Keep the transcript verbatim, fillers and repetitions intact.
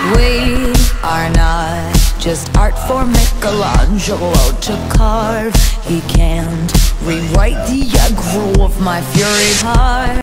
We are not just art for Michelangelo to carve. He can't rewrite the aggro of my fury heart.